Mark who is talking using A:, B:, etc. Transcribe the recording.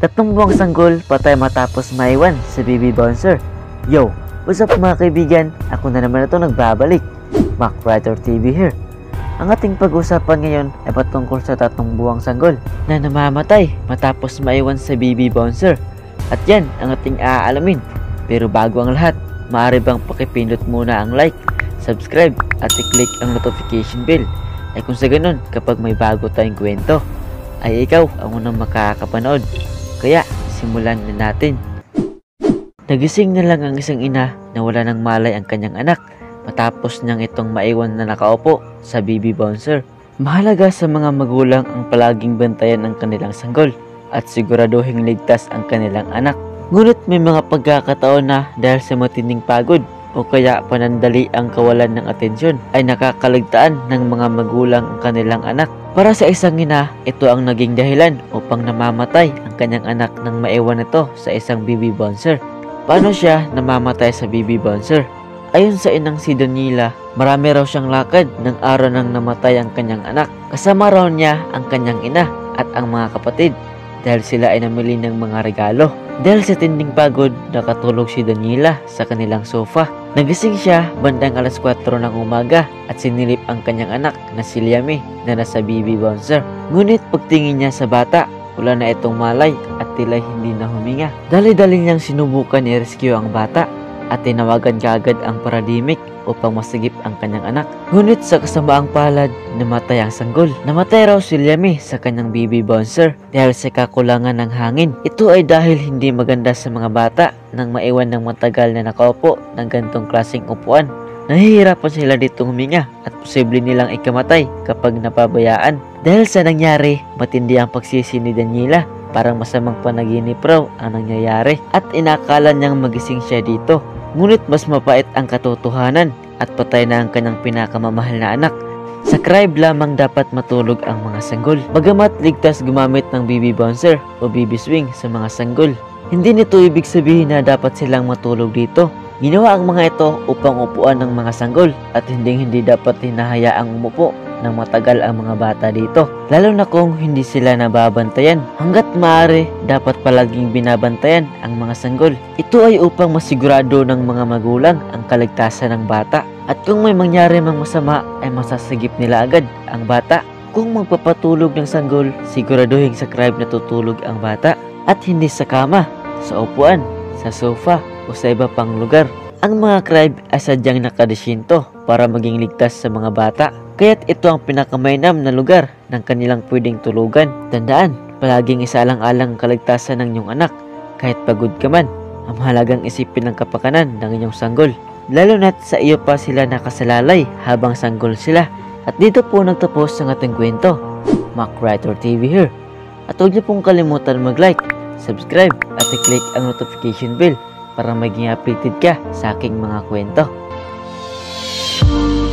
A: Tatlong buwang sanggol patay matapos maiwan sa BB Bouncer. Yo, what's up mga kaibigan? Ako na naman ito nagbabalik. MacWriter TV here. Ang ating pag-usapan ngayon ay patungkol sa tatlong buwang sanggol na namamatay matapos maiwan sa BB Bouncer. At yan ang ating aalamin. Pero bago ang lahat, maaari bang pakipindot muna ang like, subscribe at i-click ang notification bell. Ay kung sa ganun, kapag may bago tayong kwento, ay ikaw ang unang makakapanood. Kaya, simulan na natin. Nagising na lang ang isang ina na wala ng malay ang kanyang anak matapos niyang itong maiwan na nakaupo sa BB Bouncer. Mahalaga sa mga magulang ang palaging bantayan ang kanilang sanggol at siguraduhing ligtas ang kanilang anak. Ngunit may mga pagkakataon na dahil sa matinding pagod o kaya panandali ang kawalan ng atensyon ay nakakaligtaan ng mga magulang ang kanilang anak. Para sa isang ina, ito ang naging dahilan upang namamatay ang kanyang anak nang maiwan ito sa isang BB Bouncer. Paano siya namamatay sa BB Bouncer? Ayon sa inang si Donila, marami raw siyang lakad ng araw nang namatay ang kanyang anak. Kasama raw niya ang kanyang ina at ang mga kapatid dahil sila ay namili ng mga regalo. Dahil sa tinding pagod, nakatulog si Donila sa kanilang sofa. Nagising siya bandang alas 4 ng umaga at sinilip ang kanyang anak na si Liame na nasa BB Bouncer. Ngunit pagtingin niya sa bata, wala na itong malay at tila hindi na huminga. Dali-dali niyang sinubukan i-rescue ang bata at tinawagan kaagad ang paramedic upang masagip ang kanyang anak. Ngunit sa kasamaang palad, namatay ang sanggol. Namatay raw si Liame sa kanyang BB Bouncer dahil sa kakulangan ng hangin. Ito ay dahil hindi maganda sa mga bata nang maiwan ng matagal na nakaupo ng ganitong klaseng upuan. Nahihirapan sila ditong huminga at posible nilang ikamatay kapag napabayaan. Dahil sa nangyari, matindi ang pagsisi ni Daniela. Parang masamang panaginip raw ang nangyayari at inakala niyang magising siya dito. Ngunit mas mapait ang katotohanan at patay na ang kanyang pinakamamahal na anak. Sa crib lamang dapat matulog ang mga sanggol. Bagamat ligtas gumamit ng BB Bouncer o BB Swing sa mga sanggol, hindi nito ibig sabihin na dapat silang matulog dito. Ginawa ang mga ito upang upuan ng mga sanggol at hindi dapat hinahayaang umupo ng matagal ang mga bata dito, lalo na kung hindi sila nababantayan. Hanggat maaari, dapat palaging binabantayan ang mga sanggol. Ito ay upang masigurado ng mga magulang ang kaligtasan ng bata. At kung may mangyari mang masama, ay masasagip nila agad ang bata. Kung magpapatulog ng sanggol, siguraduhin sa crib na tutulog ang bata at hindi sa kama, sa upuan, sa sofa o sa iba pang lugar. Ang mga crib ay sadyang nakadesinto para maging ligtas sa mga bata. Kaya't ito ang pinakamainam na lugar ng kanilang pwedeng tulugan. Tandaan, palaging isaalang-alang ang kaligtasan ng inyong anak. Kahit pagod ka man, ang mahalagang isipin ang kapakanan ng inyong sanggol. Lalo na't sa iyo pa sila nakasalalay habang sanggol sila. At dito po nagtapos ang ating kwento. MacWriter TV here. At huwag niyo pong kalimutan mag-like, subscribe at i-click ang notification bell para maging updated ka sa aking mga kwento.